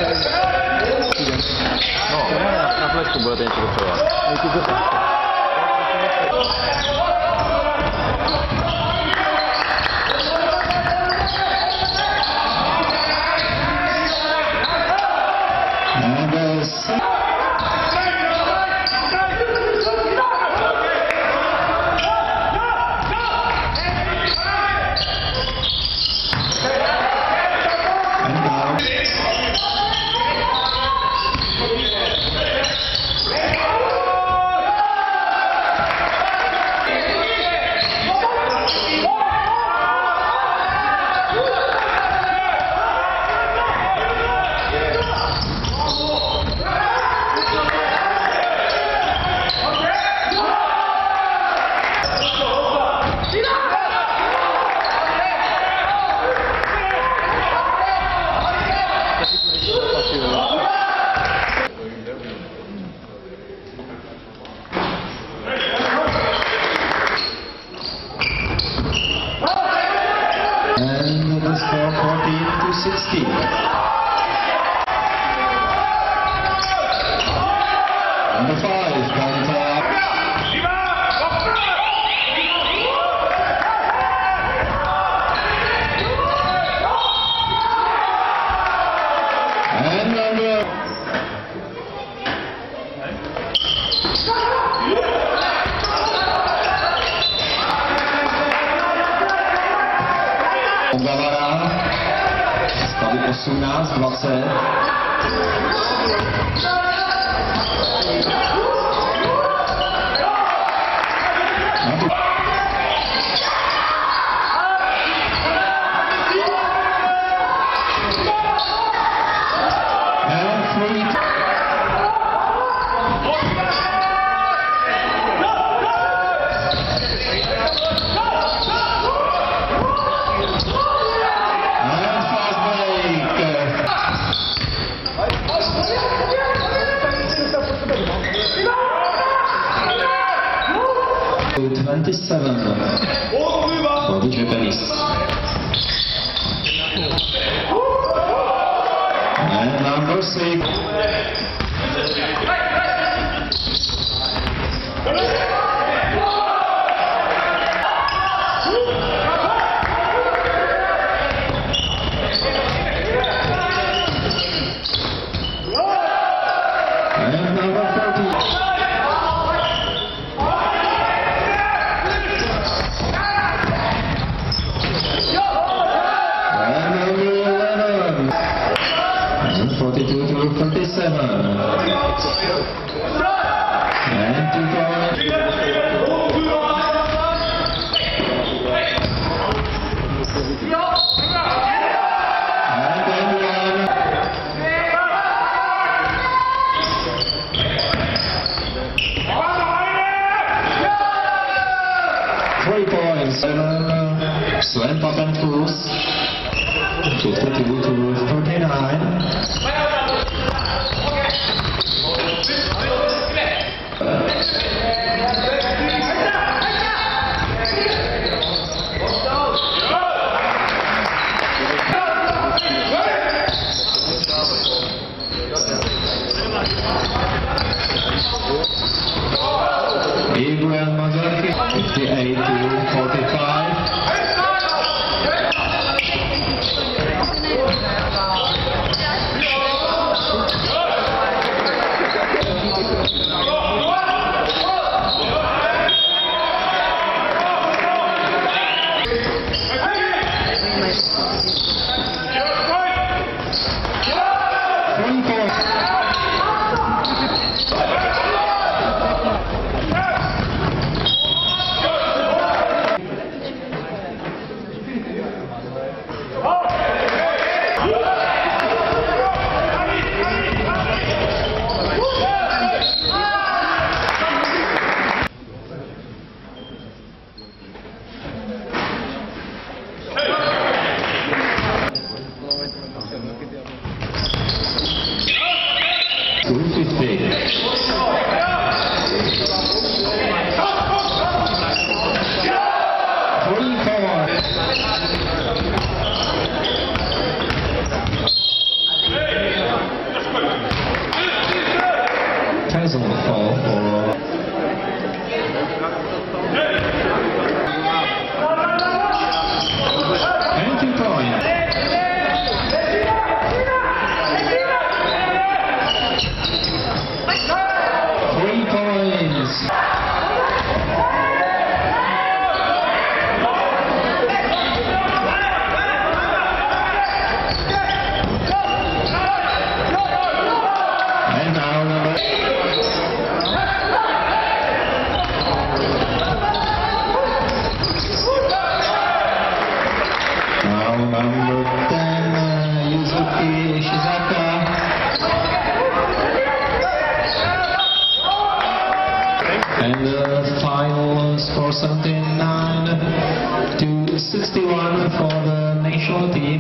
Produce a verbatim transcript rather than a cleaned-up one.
na flešku budete něco potřebovat. And the score fourteen to sixteen. Number five, contact. And number Gavara, stavy osmnáct dvacet. twenty-seven for the Japanese. And number six. And number thirty. forty-two to thirty-seven. And two points. And then one. Three points. Seven. Slam Patent Cruz. fifty-two to thirty-nine. Abraham Mazarki, fifty-eight to forty-five. Three, four. personal foul for and two points. Three points. And now number now number ten, uh, Yuzuki Shizaka. And the final score seventy-nine to sixty-one for the national team.